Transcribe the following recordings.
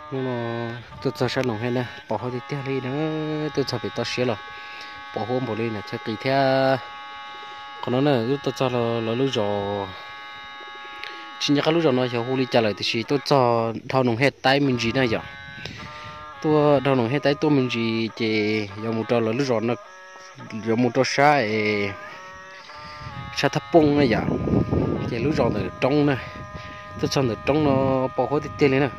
nhưng mà tôi cho sao nông hay nè bỏ hoa thì tiếc đi nữa tôi cho bị tao xé rồi bỏ hôm bỏ lên là chắc kỳ theo còn nó nè tôi cho là lúc rồi chính nhắc lúc rồi nó sẽ huli trả lời thì tôi cho thao nông hết tay mình gì này vậy tôi thao nông hết tay tôi mình gì thì giờ một trò là lúc rồi nó giờ một trò sai sa tháp bông này vậy thì lúc rồi ở trong này tôi cho ở trong nó bỏ hoa thì tiếc lên nè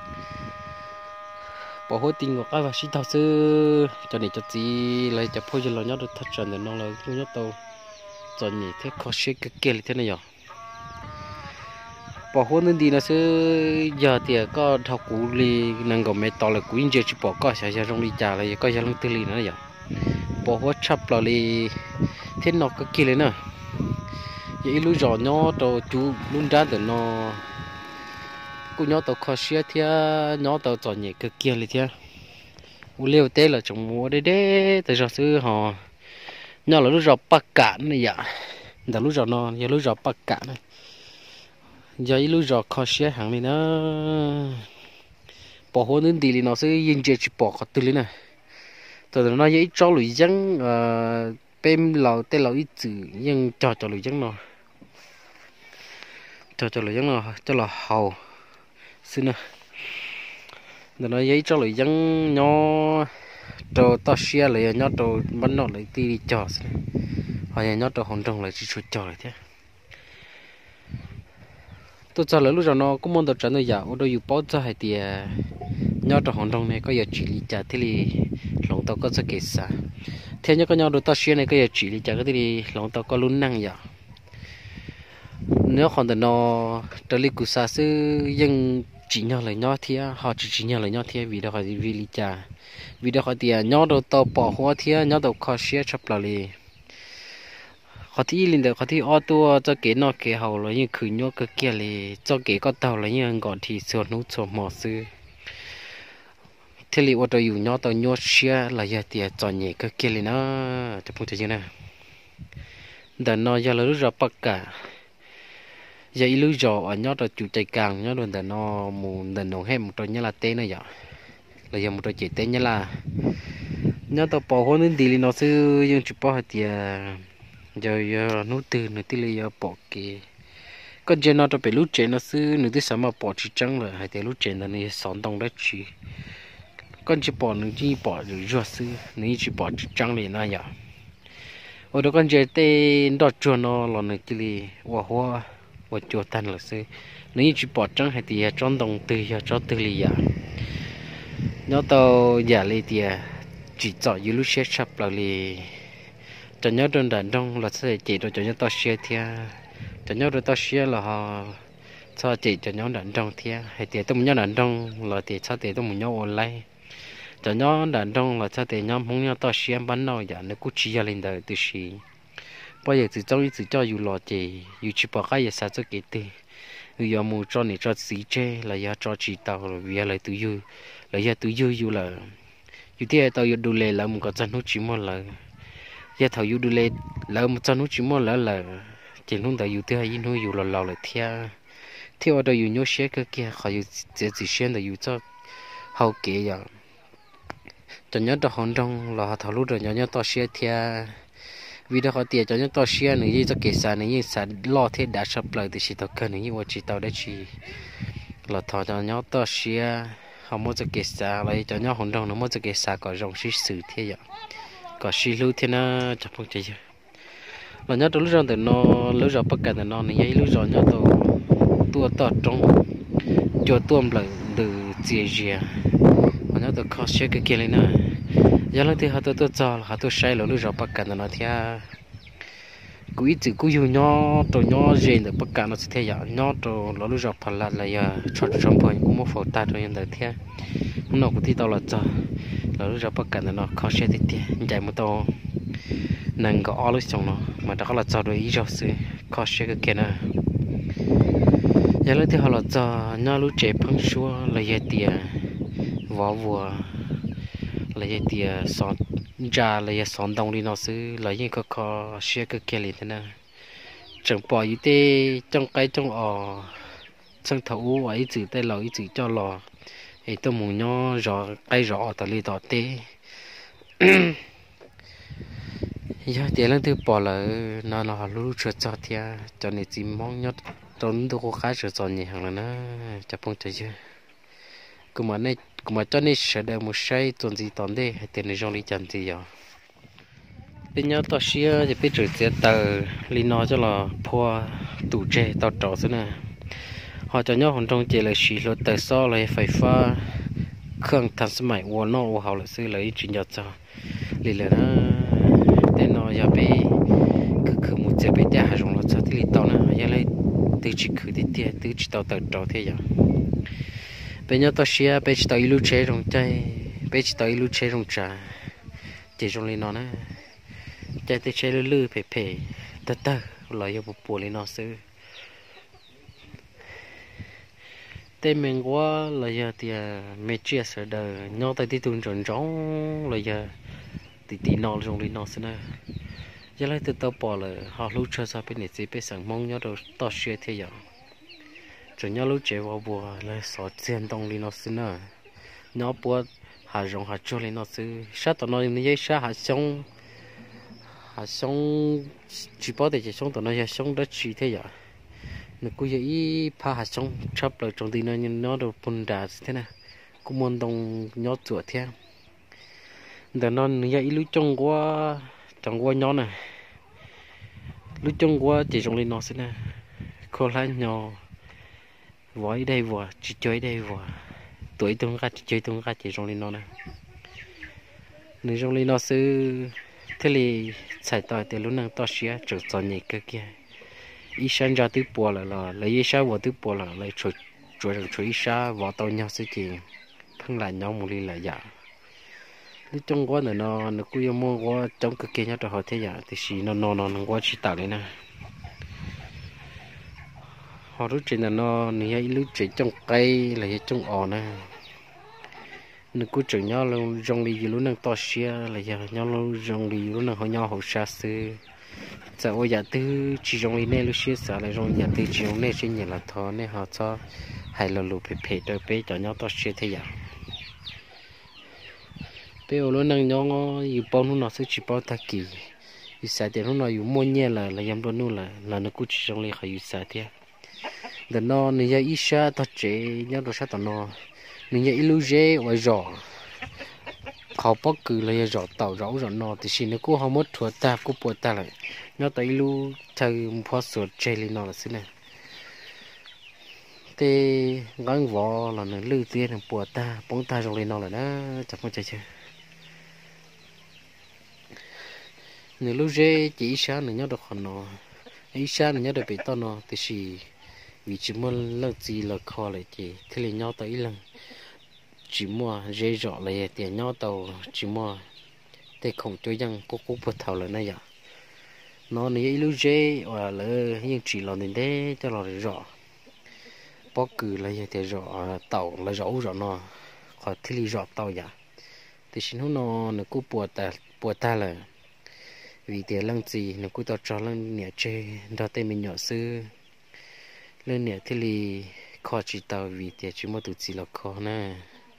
bỏ hốt tiền của cái và xin thao sư cho nên cho chị lấy cho phôi cho nó nhớ được thật chuẩn để nó là không nhớ tàu cho nhỉ thế khó xí cái kia là thế này nhở bỏ hốt nên đi nó sư giờ thì có thao cú li năng gồm mấy tàu là cú in chỉ bỏ có sẽ trong đi trả lại có sẽ lông tư li nữa nhở bỏ hốt chắp là li thế nó cái kia nữa vậy lúc rồi nó tàu chú luôn ra để nó cú nhớ tàu khó xí thì nhớ tàu cho nhỉ cái kia là thế liều tê là trồng mua đấy từ giờ xưa họ nhỏ là lúc giờ bắt cạn này dạ đã lúc giờ nó giờ lúc giờ bắt cạn này giờ lúc giờ khó xé hàng này nó bỏ hôn đến đi nó sẽ yên chỉ bỏ cái từ này từ nó dễ cho lưỡi trắng bên lầu tê lầu ít chữ nhưng cho lưỡi trắng nó cho lưỡi trắng nó cho là hầu xin nè nó dễ cho lưỡi trắng nhỏ đồ to xia lại nhớ đồ bắn nọ lại ti cho họ nhớ đồ hồng trồng lại chỉ chuột cho lại thế tôi cho là lúc rồi nó cũng muốn đồ trắng rồi giờ ở đây bao cho hay thì nhớ đồ hồng trồng này có giờ chỉ lý trả thế thì lòng tao có sẽ kể sao thế nhớ có nhau đồ to xia này có giờ chỉ lý trả cái thì lòng tao có luôn năng giờ nếu còn nó trở lại cuộc sống nhưng chỉ nhau lại nhau thì họ chỉ nhau lại nhau thì vì đó họ vì lý trả vì đó họ thì nhau đồ tàu bỏ hoa thì nhau đồ khó xia chấp lại họ thì linh được họ thì ô tô cho cái nó cái hậu là như khử nhau cái kia là cho cái con tàu là như gọi thì sửa nút sửa mỏ sư thế thì ô tô dùng nhau tàu nhau xia là giờ thì chọn nhẹ cái kia là nó chụp một cái gì nè để nó giờ là lúc giờ bắt cả giờ lúc giờ ở nhau tàu chủ chạy càng nhau luôn để nó muốn để nó hết một trò như là tên này vậy là giờ một trò chỉ tên như là nhau tàu bỏ hoa nên đi nó sư nhưng chụp bao thì giờ nút từ nút từ giờ bỏ cái con trên nó cho phải lúc trên nó sư nút từ sao mà bỏ chỉ trắng rồi hay thì lúc trên là này sòn đông đất chỉ con chỉ bỏ nút chỉ bỏ rồi rửa sư này chỉ bỏ chỉ trắng này na giờ ở đó con trên tên đọt chuột nó là nút từ hoa hoa hoa chuột tan là sư này chỉ bỏ trắng hay thì tròn đông từ giờ cho từ lì giờ nó tao giờ lì thì chỉ chọn như lúc xe sắp là lì cho nhớ đơn đàn đông là sẽ chỉ cho nhớ tao share thia cho nhớ tao share là họ cho chỉ cho nhớ đàn đông thia hay thì tôi muốn nhớ đàn đông là thì sao thì tôi muốn nhớ online cho nhớ đàn đông là sao thì nhóm không nhớ tao share bán nào giờ nó cũng chỉ lên đời từ xí bây giờ từ trong từ cho dù là chỉ dù chỉ bảo cái gì sao cho cái tiền giờ mua cho này cho xí chê là giờ cho chỉ tao rồi giờ lại từ dư là giờ từ dư dù là dù thế tao giờ đủ lệ là một cái chân nó chỉ một là giờ thầu yêu đưa lên lỡ một trăm nút chỉ mua là chỉ luôn tại yêu thứ hai nuôi yêu lò là theo theo ở đây yêu nhớ xe cái kia khỏi yêu chỉ xe là yêu cho hậu kế giờ cho nhớ đó hòn trong là thầu lúc rồi nhớ to xe theo vì đó họ tiền cho nhớ to xe này như cho kể sản này như sản lo thế đã sắp lại thì chỉ tao cần này nhưว่าchỉ tao đã chỉ là thầu cho nhớ to xe họ mua cho kể sản lại cho nhớ hòn trong nó mua cho kể sản có rong xí sử thế vậy có xí lưu thế nó chập không chạy là nhớ tôi lúc rồi thì nó lúc rồi bắt cả thì nó này lúc rồi nhớ tôi to trong cho tuom lại từ chia chia mà nhớ tôi khó xé cái kia lên nữa giờ lúc thì họ tôi cho họ tôi sai lúc rồi bắt cả thì nó theo cú ít chữ cú yêu nhỏ tôi nhỏ gì được bắt cả nó sẽ theo dạng nhỏ tôi lúc rồi phải là giờ cho trong phần cũng một phần ta rồi hiện tại theo nó cũng thì tao là cho lúc rồi bắt cả thì nó khó xé thì chạy một tàu nàng có all xong nó mà đó là cho đôi ý rồi sự khó xé cái kia nè giờ lúc thì họ là cho nhỏ lúc trẻ phăng xua là giờ tiền võ vua là giờ tiền sọn ra là giờ sọn đông đi nó xứ là những cái khó xé cái kia liền thế nè chẳng bỏ ý tê trong cái trong trong thấu ấy chữ tay lò ý chữ cho lò thì tôi muốn nhỏ rõ cái rõ tại lý đó tê giờ tiền lần thứ bỏ là nó lú chuột cho thia cho nên chỉ mong nhớ tốn tôi có khá chuột cho nhỉ hàng là nó chả phong chơi chưa cũng mà cho nên sẽ được một sai tuần gì tuần đây tiền này trong lý chân gì vậy bên nhau tao xia thì biết chữ tiết tờ lý nó cho là phua tủ tre tao trọ thế nè họ cho nhau hồn trong chỉ là xí lột tờ so là phải pha khương thành sớm mai uốn nó uốn hậu là xưa lấy chuyện nhật cho lý là nó tên nó giờ bị cứ một giờ bị đá rồi nó cho thì tao nó giờ lấy từ chỉ cứ đi tiệt từ chỉ tao tờ trọ thế giờ bên nhau tao xia bên chỉ tao ilu chế trong trái bên chỉ tao ilu chế trong trà chỉ trong lý nó nè chạy tới chơi lư phê phê tơ tơ lại yêu bộ lên nó xứ tên mình quá là giờ thì mấy chia sẻ đời nhau tại tí tuần tròn trống là giờ tí nó trong lên nó xứ nè giờ lại từ tao bỏ là họ lúc chơi sao bên này chỉ biếtสั่งmong nhau rồi tao share thế giờ rồi nhau lúc chơi vào bùa là sợ tiền đông lên nó xứ nè nhau bùa hà rong hà cho lên nó xứ sát tao nói như vậy sát hà xong à xong chỉ bảo để chỉ xong tụi nó giờ xong đã chỉ thế vậy nó cứ vậy pha hạt xong chấp lại trong tí nó nhưng nó được bùn đà thế này cũng muốn đồng nhót chuột thế để nó giờ ít lúc trong qua nhót này lúc trong qua chỉ trong lên nó thế này khó lắm nhỏ vói đây vừa chỉ chơi đây vừa tuổi tung ra chỉ chơi tung ra chỉ trong lên nó này nếu trong lên nó sư thế thì xài tỏi từ lúc nào tao xía trở thành nhị cái kia ít sáng ra từ bò là lấy ít sáng vào từ bò là lấy chuột ít sáng vào tao nhau sẽ chỉ phân lại nhau một ly là giả lúc trong quá nó cứ yêu mua quá trong cái kia nhau cho họ thế giả thì xí nó quá chỉ tạo đấy nè họ lúc trên là nó nếu lúc trên trong cây là trong ỏ nè nó cứ chừng nhau luôn trong đi lúc nào to xia là giờ nhau luôn trong đi lúc nào họ nhau họ xa xưa giờ ôi giờ tư chỉ trong đi này lúc xia sợ là trong giờ tư chỉ trong này chỉ nhìn là thọ này họ cho hay là lụp phê đôi bé cho nhau to xia thế giờ bé lúc nào nhau yêu bao lúc nào sẽ chỉ bao ta kỳ yêu xa thì lúc nào yêu mua nhẹ là em luôn luôn là nó cứ chỉ trong đi họ yêu xa thế để nó này giờ ít xa ta chế nhau đồ xa tao nó mình nhảy lưu dê ở giỏ họ bắt cứ lấy giỏ tàu rau giỏ nọ thì xin nó cũng không mất thua ta cũng bùa ta lại nó tới lưu chơi một phát sửa chơi lên nó là thế này thì gắn vỏ là nó lưu tiền là bùa ta bóng ta trong lên nó là đó chẳng có chơi chơi nếu lưu dê chỉ sáng nữa nhớ được còn nó ít sáng nữa nhớ được bị to nó thì xì vì chỉ muốn lợi gì là khó lại chị thế là nhau tới lần chỉ mua dễ rõ lại tiền nhau tàu chỉ mua để không cho dân cố bớt thầu lại này vậy nó này lưu dễ và là nhưng chỉ là nên để cho nó rõ bó cử lại tiền rõ tàu là rõ nó khỏi thế là rõ tàu vậy thì xin nó cố bớt ta là vì tiền lăng gì nó cố tao cho lăng nhẹ chê đó tên mình nhỏ xưa lên nhẹ thì li khó chỉ tao vì tiền chỉ mua tụi gì là khó nè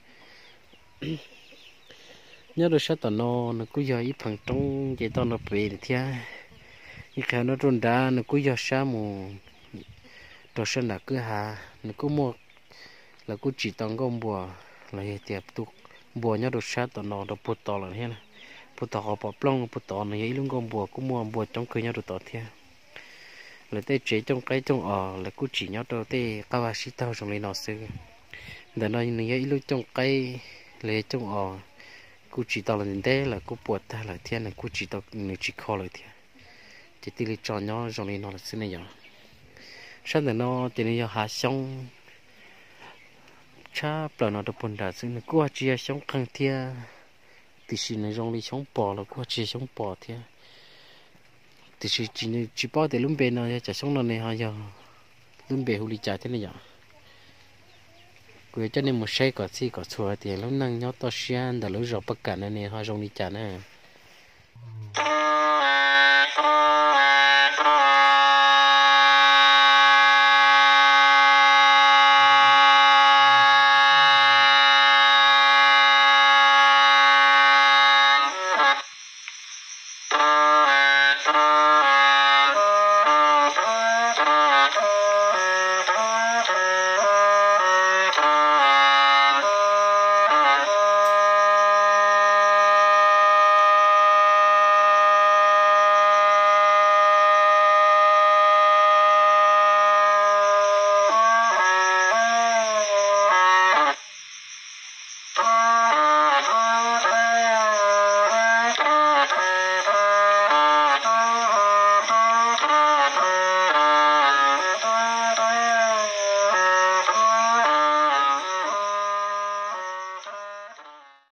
nhớ được sao tao nó cứ giờ ít phần trong vậy tao nó về thì như cái nó trôn đá nó cứ giờ sao mù đồ sơn là cứ hà nó cứ mua là cứ chỉ tao gom bùa là vậy tiệp tu bùa nhớ được sao tao nó được bùa to là thế này bùa to họ bỏ plong bùa to này vậy luôn gom bùa cứ mua bùa trong cửa nhớ được to thế là tê chế trong cái trong là cứ chỉ nhớ đâu tê cao ba xí tao trong này nó xưa để nói như vậy lúc trong cái lấy trong cứ chỉ tao là như thế là cứ buộc ta là thiên là cứ chỉ tao người chỉ khó lại thiên chỉ tỷ lệ cho nhau trong này nó là xưa này giờ sau đó nó thì nó hạ xong cha bảo nó được bồn đá xưa nó cứ chỉ xong khăng thiên thì xin này trong này xong bỏ là cứ chỉ xong bỏ thiên thì chỉ bảo để lúc bên nó chả xong nó này họ giờ lúc bên huli trả thế này giờ cứ cho nên một xe có gì có chùa thì lúc năng nhớ to xian đã lúc rồi bất cả này họ trong đi trả nè